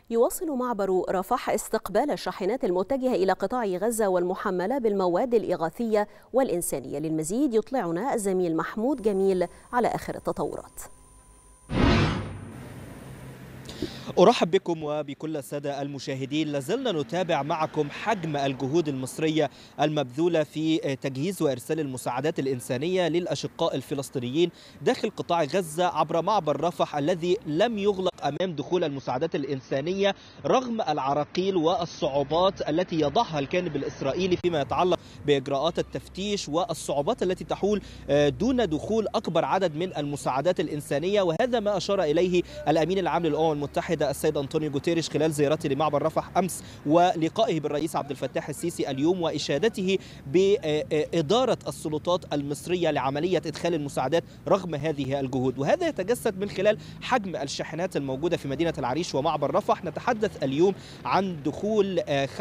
يواصل معبر رفح استقبال الشاحنات المتجهة إلى قطاع غزة والمحملة بالمواد الإغاثية والإنسانية. للمزيد يطلعنا الزميل محمود جميل على آخر التطورات. أرحب بكم وبكل السادة المشاهدين. لازلنا نتابع معكم حجم الجهود المصرية المبذولة في تجهيز وإرسال المساعدات الإنسانية للأشقاء الفلسطينيين داخل قطاع غزة عبر معبر رفح الذي لم يغلق أمام دخول المساعدات الإنسانية رغم العراقيل والصعوبات التي يضعها الجانب الإسرائيلي فيما يتعلق بإجراءات التفتيش والصعوبات التي تحول دون دخول أكبر عدد من المساعدات الإنسانية. وهذا ما أشار إليه الأمين العام للأمم المتحدة السيد أنطونيو غوتيريش خلال زيارته لمعبر رفح أمس ولقائه بالرئيس عبد الفتاح السيسي اليوم وإشادته بإدارة السلطات المصرية لعملية إدخال المساعدات رغم هذه الجهود. وهذا يتجسد من خلال حجم الشاحنات الموجودة في مدينة العريش ومعبر رفح. نتحدث اليوم عن دخول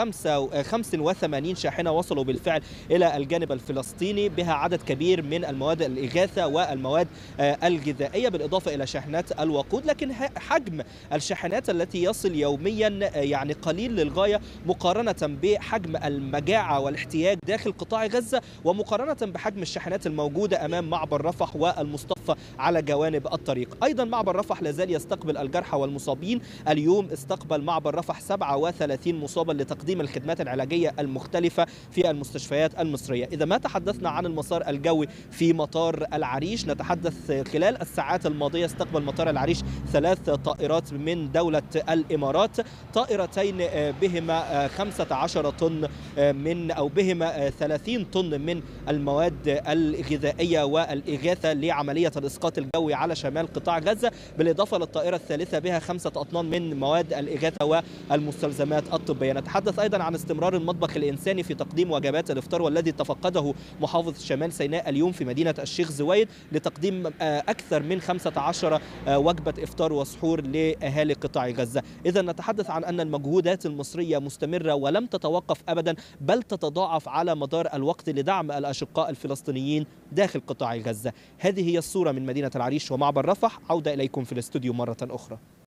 85 شاحنة وصلوا بالفعل إلى الجانب الفلسطيني بها عدد كبير من المواد الإغاثة والمواد الغذائية بالإضافة إلى شاحنات الوقود. لكن حجم الشاحنات التي يصل يوميا يعني قليل للغاية مقارنة بحجم المجاعة والاحتياج داخل قطاع غزة ومقارنة بحجم الشاحنات الموجودة أمام معبر رفح والمصطفى على جوانب الطريق. أيضا معبر رفح لازال يستقبل الجرحى والمصابين. اليوم استقبل معبر رفح 37 مصابا لتقديم الخدمات العلاجية المختلفة في المستشفيات المصرية. إذا ما تحدثنا عن المسار الجوي في مطار العريش، نتحدث خلال الساعات الماضية استقبل مطار العريش 3 طائرات من دولة الإمارات، طائرتين بهما 15 طن بهما 30 طن من المواد الغذائية والإغاثة لعملية الإسقاط الجوي على شمال قطاع غزة، بالإضافة للطائرة الثالثة بها 5 أطنان من مواد الإغاثة والمستلزمات الطبية. نتحدث أيضا عن استمرار المطبخ الإنساني في تقديم وجبات الإفطار والذي تفقده محافظ شمال سيناء اليوم في مدينة الشيخ زويد لتقديم أكثر من 15 وجبة إفطار وسحور لأهالي قطاع غزة. إذا نتحدث عن أن المجهودات المصرية مستمرة ولم تتوقف أبدا بل تتضاعف على مدار الوقت لدعم الأشقاء الفلسطينيين داخل قطاع غزة. هذه هي الصورة من مدينة العريش ومعبر رفح. عودة إليكم في الاستوديو مرة أخرى.